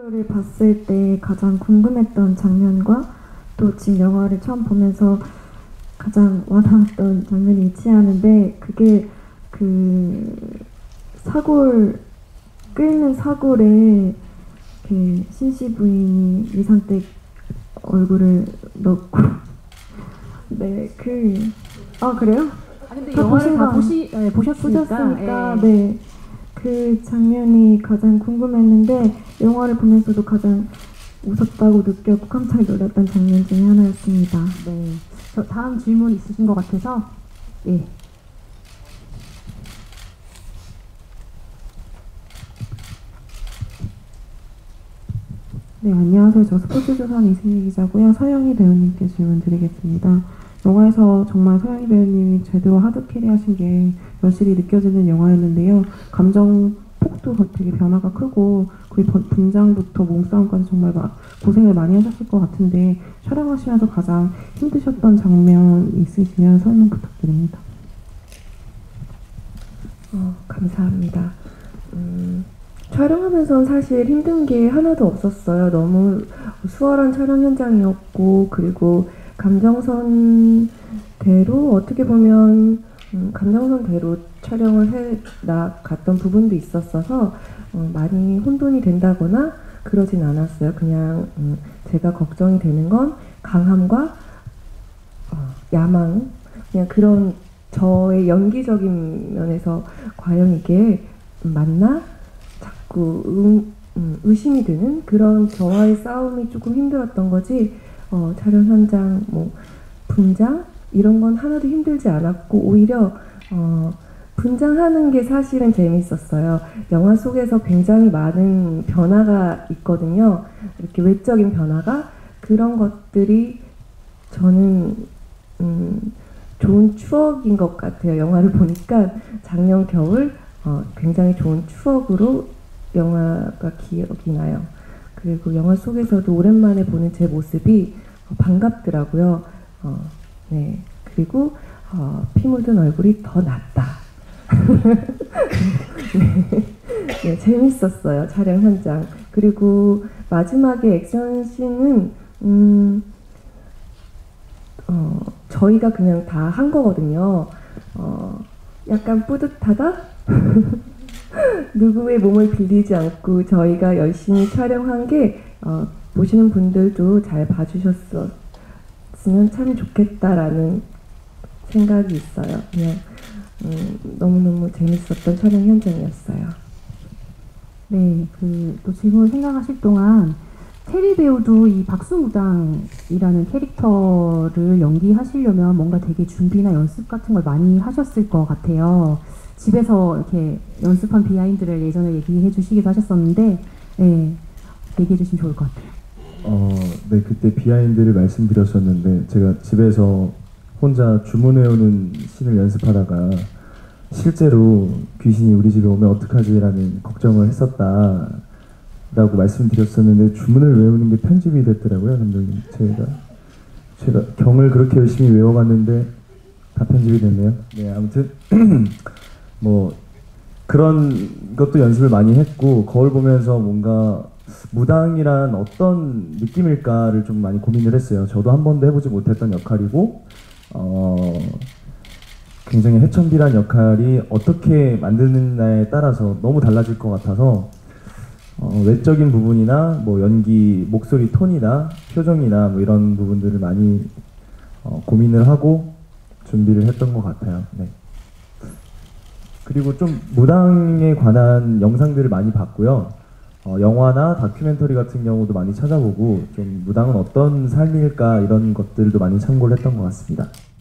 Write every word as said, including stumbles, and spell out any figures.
를 봤을 때 가장 궁금했던 장면과 또 지금 영화를 처음 보면서 가장 와닿았던 장면이 있지않은데 그게 그 사골 끓는 사골에 그 신씨 부인이 이상댁 얼굴을 넣고 네 그 아 그래요? 아 근데 영화를 다 보시 네, 보셨으니까, 보셨으니까 네. 그 장면이 가장 궁금했는데 영화를 보면서도 가장 웃었다고 느꼈고 깜짝 놀랐던 장면 중에 하나였습니다. 네, 저 다음 질문 있으신 것 같아서 예. 네, 안녕하세요. 저 스포츠조선 이승희 기자고요. 서영희 배우님께 질문 드리겠습니다. 영화에서 정말 서영희 배우님이 제대로 하드캐리 하신 게 여실히 느껴지는 영화였는데요. 감정 폭도 되게 변화가 크고 그리고 분장부터 몸싸움까지 정말 막 고생을 많이 하셨을 것 같은데 촬영하시면서 가장 힘드셨던 장면 있으시면 설명 부탁드립니다. 어, 감사합니다. 음, 촬영하면서 사실 힘든 게 하나도 없었어요. 너무 수월한 촬영 현장이었고 그리고 감정선대로 어떻게 보면 음, 감정선대로 촬영을 해 나갔던 부분도 있었어서 어, 많이 혼돈이 된다거나 그러진 않았어요. 그냥 음, 제가 걱정이 되는 건 강함과 어, 야망, 그냥 그런 저의 연기적인 면에서 과연 이게 맞나? 자꾸 음, 음, 의심이 드는 그런 저와의 싸움이 조금 힘들었던 거지 어, 촬영 현장, 뭐 분장 이런 건 하나도 힘들지 않았고 오히려 어, 분장하는 게 사실은 재밌었어요. 영화 속에서 굉장히 많은 변화가 있거든요. 이렇게 외적인 변화가 그런 것들이 저는 음, 좋은 추억인 것 같아요. 영화를 보니까 작년 겨울 어, 굉장히 좋은 추억으로 영화가 기억이 나요. 그리고 영화 속에서도 오랜만에 보는 제 모습이 어, 반갑더라고요. 어, 네. 그리고 어, 피 묻은 얼굴이 더 낫다. 네. 네, 재밌었어요. 촬영 현장. 그리고 마지막에 액션씬은 음, 어, 저희가 그냥 다 한 거거든요. 어, 약간 뿌듯하다? 누구의 몸을 빌리지 않고 저희가 열심히 촬영한 게 어, 보시는 분들도 잘 봐주셨으면 참 좋겠다라는 생각이 있어요. 그냥 음, 너무너무 재밌었던 촬영 현장이었어요. 네, 그 또 질문 생각하실 동안 테리 배우도 이 박수무당이라는 캐릭터를 연기하시려면 뭔가 되게 준비나 연습 같은 걸 많이 하셨을 것 같아요. 집에서 이렇게 연습한 비하인드를 예전에 얘기해 주시기도 하셨었는데, 네, 얘기해 주시면 좋을 것 같아요. 어, 네, 그때 비하인드를 말씀드렸었는데 제가 집에서 혼자 주문해오는 씬을 연습하다가 실제로 귀신이 우리 집에 오면 어떡하지라는 걱정을 했었다 라고 말씀드렸었는데 주문을 외우는 게 편집이 됐더라고요. 감독님. 제가 제가 경을 그렇게 열심히 외워봤는데 다 편집이 됐네요. 네, 아무튼 뭐 그런 것도 연습을 많이 했고 거울 보면서 뭔가 무당이란 어떤 느낌일까를 좀 많이 고민을 했어요. 저도 한 번도 해보지 못했던 역할이고 어, 굉장히 해천비란 역할이 어떻게 만드느냐에 따라서 너무 달라질 것 같아서 어, 외적인 부분이나 뭐 연기, 목소리 톤이나 표정이나 뭐 이런 부분들을 많이 어, 고민을 하고 준비를 했던 것 같아요. 네. 그리고 좀 무당에 관한 영상들을 많이 봤고요. 어, 영화나 다큐멘터리 같은 경우도 많이 찾아보고 좀 무당은 어떤 삶일까 이런 것들도 많이 참고를 했던 것 같습니다.